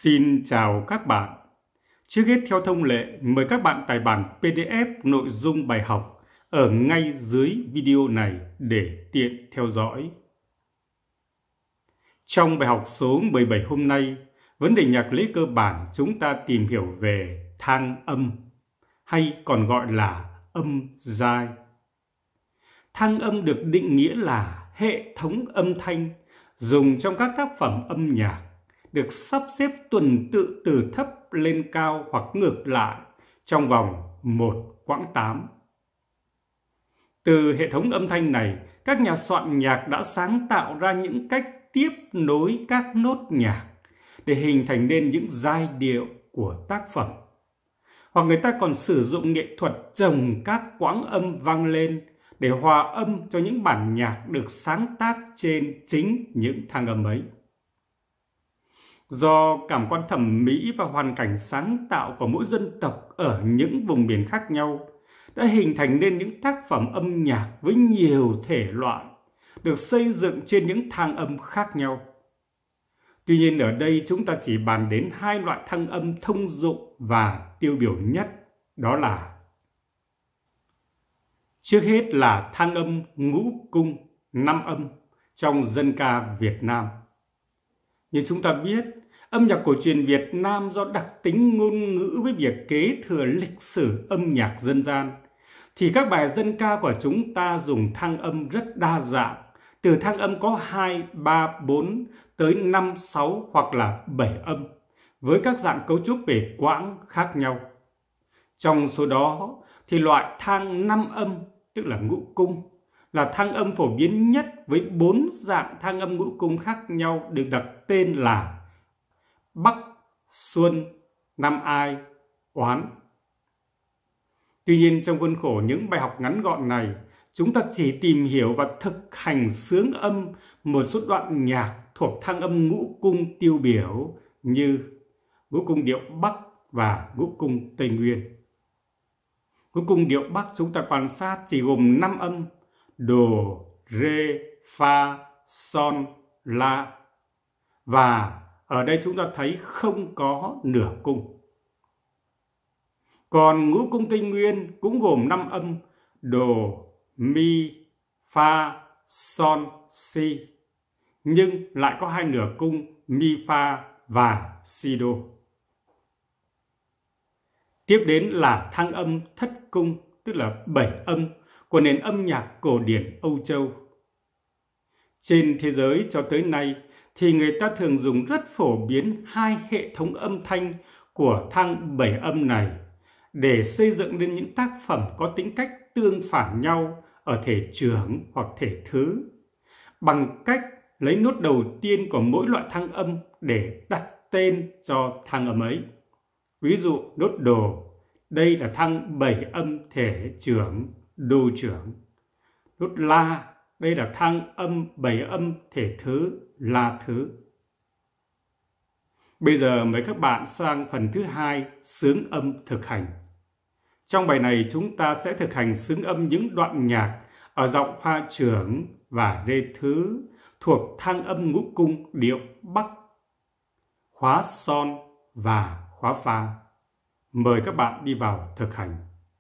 Xin chào các bạn. Trước hết theo thông lệ, mời các bạn tải bản PDF nội dung bài học ở ngay dưới video này để tiện theo dõi. Trong bài học số 17 hôm nay, vấn đề nhạc lý cơ bản chúng ta tìm hiểu về thang âm, hay còn gọi là âm giai. Thang âm được định nghĩa là hệ thống âm thanh dùng trong các tác phẩm âm nhạc, được sắp xếp tuần tự từ thấp lên cao hoặc ngược lại trong vòng một quãng 8. Từ hệ thống âm thanh này, các nhà soạn nhạc đã sáng tạo ra những cách tiếp nối các nốt nhạc để hình thành nên những giai điệu của tác phẩm. Hoặc người ta còn sử dụng nghệ thuật chồng các quãng âm vang lên để hòa âm cho những bản nhạc được sáng tác trên chính những thang âm ấy. Do cảm quan thẩm mỹ và hoàn cảnh sáng tạo của mỗi dân tộc ở những vùng miền khác nhau đã hình thành nên những tác phẩm âm nhạc với nhiều thể loại, được xây dựng trên những thang âm khác nhau. Tuy nhiên ở đây chúng ta chỉ bàn đến hai loại thang âm thông dụng và tiêu biểu nhất, đó là: trước hết là thang âm ngũ cung, 5 âm trong dân ca Việt Nam. Như chúng ta biết, âm nhạc cổ truyền Việt Nam do đặc tính ngôn ngữ với việc kế thừa lịch sử âm nhạc dân gian, thì các bài dân ca của chúng ta dùng thang âm rất đa dạng, từ thang âm có 2, 3, 4 tới 5, 6 hoặc là 7 âm, với các dạng cấu trúc về quãng khác nhau. Trong số đó thì loại thang 5 âm, tức là ngũ cung, là thang âm phổ biến nhất với 4 dạng thang âm ngũ cung khác nhau, được đặt tên là Bắc, Xuân, Nam Ai, Oán. Tuy nhiên trong khuôn khổ những bài học ngắn gọn này, chúng ta chỉ tìm hiểu và thực hành xướng âm một số đoạn nhạc thuộc thang âm ngũ cung tiêu biểu như ngũ cung điệu Bắc và ngũ cung Tây Nguyên. Ngũ cung điệu Bắc chúng ta quan sát chỉ gồm 5 âm: Đồ, Rê, Pha, Son, La. Và ở đây chúng ta thấy không có nửa cung. Còn ngũ cung Tây Nguyên cũng gồm 5 âm: Đồ, Mi, Pha, Son, Si, nhưng lại có 2 nửa cung Mi, Pha và Si, Đô. Tiếp đến là thang âm thất cung, tức là 7 âm của nền âm nhạc cổ điển Âu Châu. Trên thế giới cho tới nay thì người ta thường dùng rất phổ biến hai hệ thống âm thanh của thang 7 âm này để xây dựng nên những tác phẩm có tính cách tương phản nhau ở thể trưởng hoặc thể thứ, bằng cách lấy nốt đầu tiên của mỗi loại thang âm để đặt tên cho thang âm ấy. Ví dụ nốt Đồ, đây là thang 7 âm thể trưởng, Đô trưởng. Nốt La, đây là thang âm 7 âm thể thứ, La thứ. Bây giờ mời các bạn sang phần thứ hai, xướng âm thực hành. Trong bài này chúng ta sẽ thực hành xướng âm những đoạn nhạc ở giọng pha trưởng và rê thứ thuộc thang âm ngũ cung điệu Bắc, khóa Son và khóa Pha. Mời các bạn đi vào thực hành.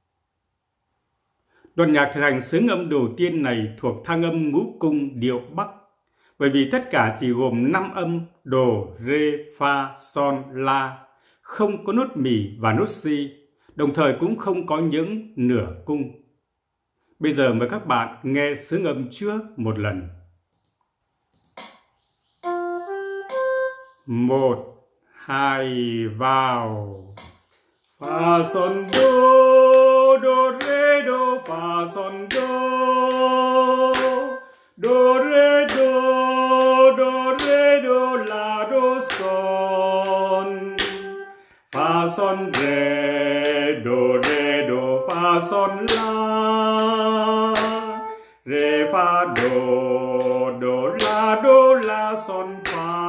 Đoạn nhạc thực hành xướng âm đầu tiên này thuộc thang âm ngũ cung điệu Bắc, bởi vì tất cả chỉ gồm 5 âm Đồ, Rê, Pha, Son, La, không có nốt mì và nốt Si, đồng thời cũng không có những nửa cung. Bây giờ mời các bạn nghe xướng âm trước một lần. 1, 2, vào. Fa, Son, Do, Do, Rê, Do, Fa, Son, Do, Rê, Do, Rê, Do, La, Do, Son. Fa, Son, Rê, Do, Fa, Son, La. Rê, Fa, Do, La, Son, Fa.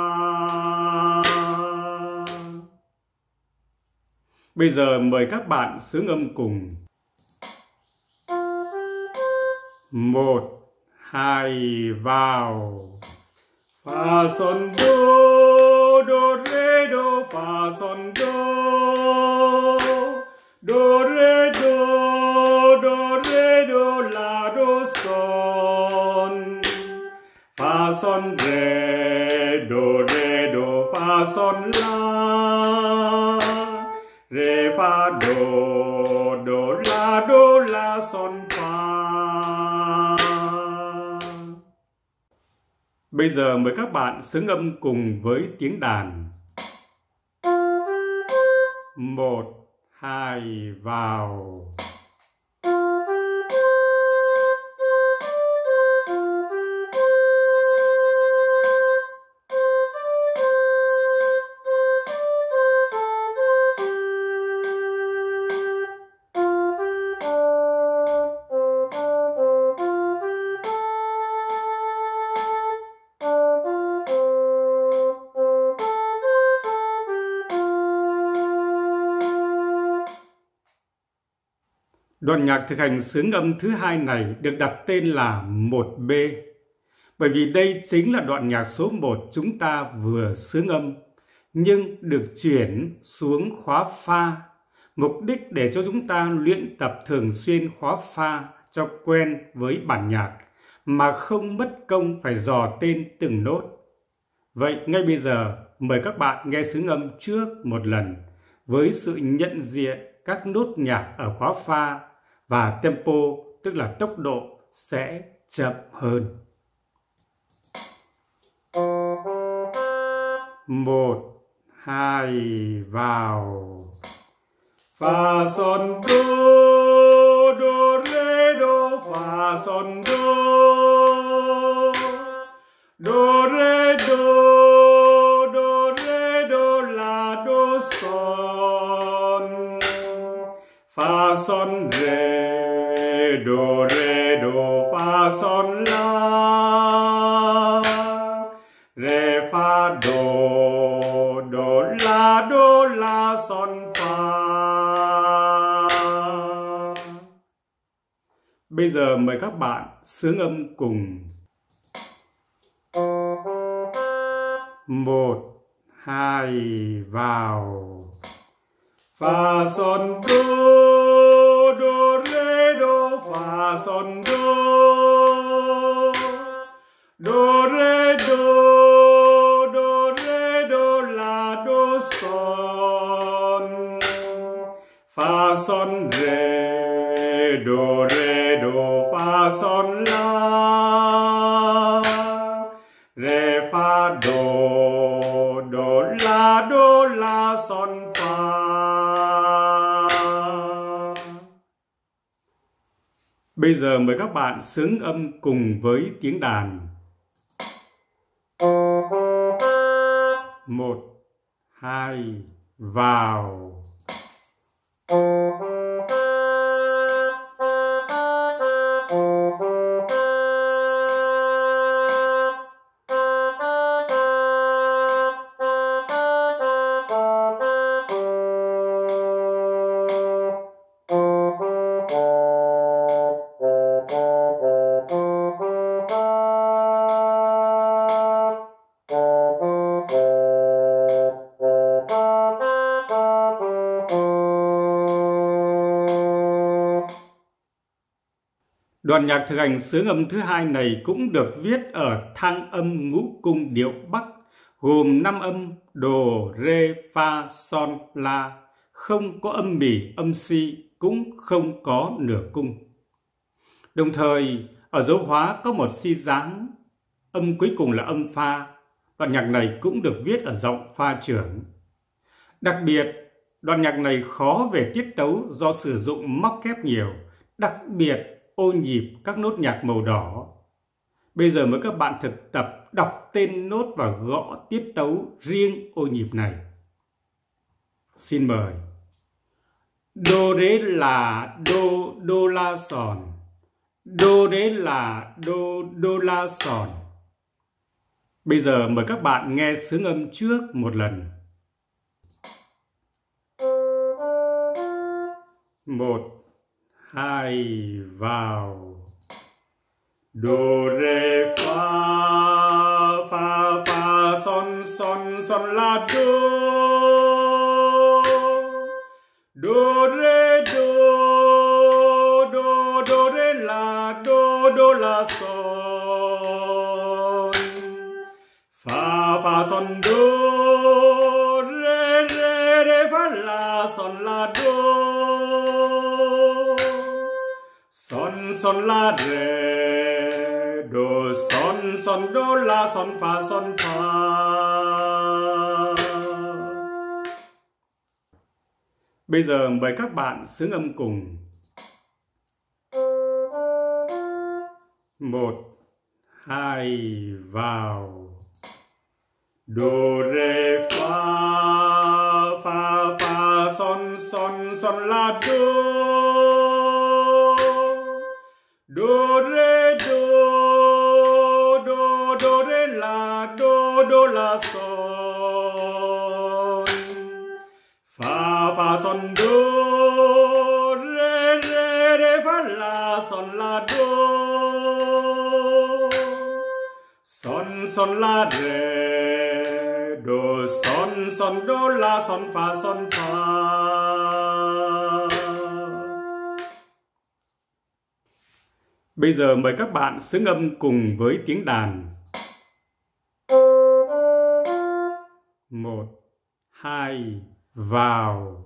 Bây giờ mời các bạn xướng âm cùng. 1, 2, vào. Fa, Son, Do, Rê, Do, fa son do re do la do son fa son re do fa son la re fa do la son fa. Bây giờ mời các bạn xướng âm cùng với tiếng đàn. 1, 2 vào. Đoạn nhạc thực hành xướng âm thứ hai này được đặt tên là 1B, bởi vì đây chính là đoạn nhạc số 1 chúng ta vừa xướng âm, nhưng được chuyển xuống khóa pha, mục đích để cho chúng ta luyện tập thường xuyên khóa pha cho quen với bản nhạc, mà không mất công phải dò tên từng nốt. Vậy ngay bây giờ, mời các bạn nghe xướng âm trước một lần, với sự nhận diện các nốt nhạc ở khóa pha, và tempo, tức là tốc độ, sẽ chậm hơn. 1, 2 vào. Fa son do re fa son re do la do son fa son re do fa son la re fa do la son fa. Bây giờ mời các bạn xướng âm cùng. 1, 2 vào. Fa son do re fa son re do la do son fa son re do fa son la re fa do la son fa. Bây giờ mời các bạn xướng âm cùng với tiếng đàn. 1, 2 vào. Đoạn nhạc thực hành xướng âm thứ hai này cũng được viết ở thang âm ngũ cung điệu Bắc, gồm 5 âm đồ, rê, fa, son, la, không có âm mỉ, âm si, cũng không có nửa cung. Đồng thời, ở dấu hóa có một si dáng, âm cuối cùng là âm pha. Đoạn nhạc này cũng được viết ở giọng pha trưởng. Đặc biệt, đoạn nhạc này khó về tiết tấu do sử dụng móc kép nhiều, đặc biệt ô nhịp các nốt nhạc màu đỏ. Bây giờ mời các bạn thực tập đọc tên nốt và gõ tiết tấu riêng ô nhịp này. Xin mời. Do đế là do la son. Do đế là do la son. Bây giờ mời các bạn nghe xướng âm trước một lần. 1, 2 vào. Do re fa fa son la do son do, re fa la do, son la re, do son do la son fa son fa. Bây giờ mời các bạn xướng âm cùng. 1, 2 vào. Do re fa fa fa son la do. Do re do la son. Fa son do. Re fa la do. Son la re, do son do la son fa son fa. Bây giờ mời các bạn xướng âm cùng với tiếng đàn. 1, 2 vào.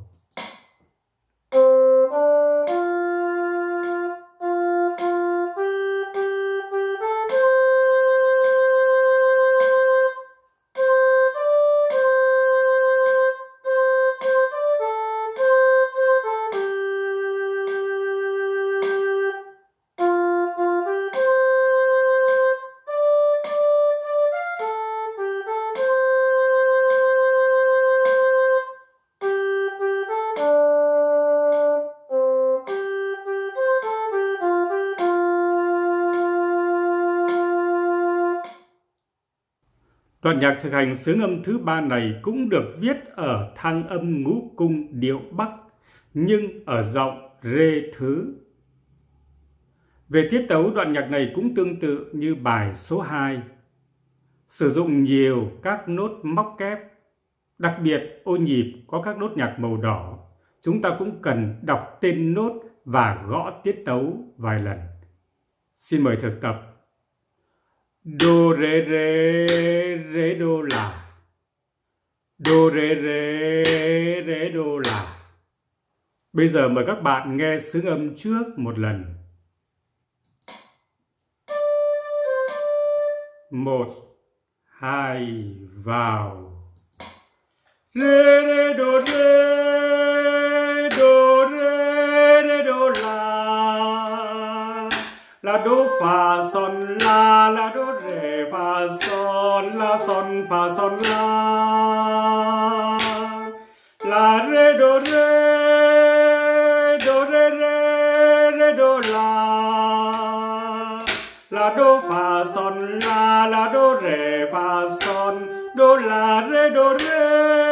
Đoạn nhạc thực hành xướng âm thứ 3 này cũng được viết ở thang âm ngũ cung điệu Bắc, nhưng ở giọng rê thứ. Về tiết tấu, đoạn nhạc này cũng tương tự như bài số 2. Sử dụng nhiều các nốt móc kép, đặc biệt ô nhịp có các nốt nhạc màu đỏ. Chúng ta cũng cần đọc tên nốt và gõ tiết tấu vài lần. Xin mời thực tập. Do re do la. Do re do la. Bây giờ mời các bạn nghe xướng âm trước một lần. 1, 2 vào. Re do do la do fa son la do re fa son fa son la re do la do fa son la do re fa son do la re do re.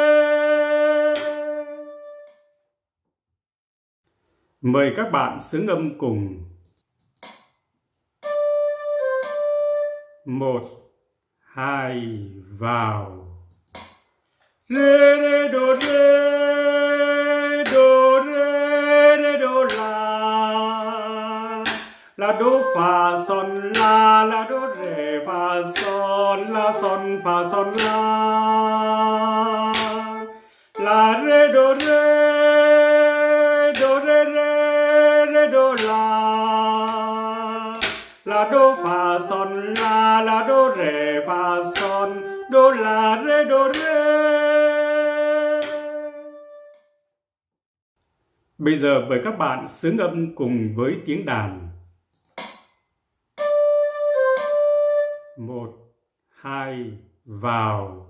Mời các bạn xướng âm cùng. 1, 2 vào. Re do la do fa son la do re fa son fa son la re do la do fa son la do re fa son do la re do re. Bây giờ mời các bạn xướng âm cùng với tiếng đàn. 1, 2 vào.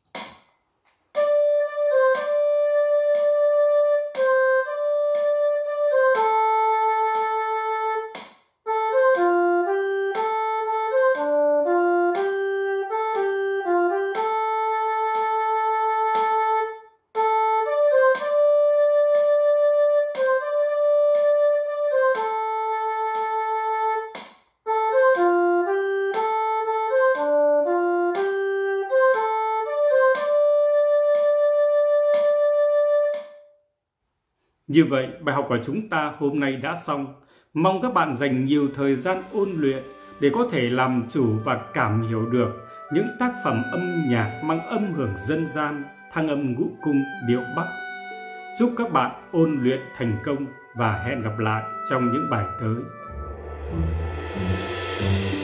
Như vậy, bài học của chúng ta hôm nay đã xong. Mong các bạn dành nhiều thời gian ôn luyện để có thể làm chủ và cảm hiểu được những tác phẩm âm nhạc mang âm hưởng dân gian, thăng âm ngũ cung điệu Bắc. Chúc các bạn ôn luyện thành công và hẹn gặp lại trong những bài tới.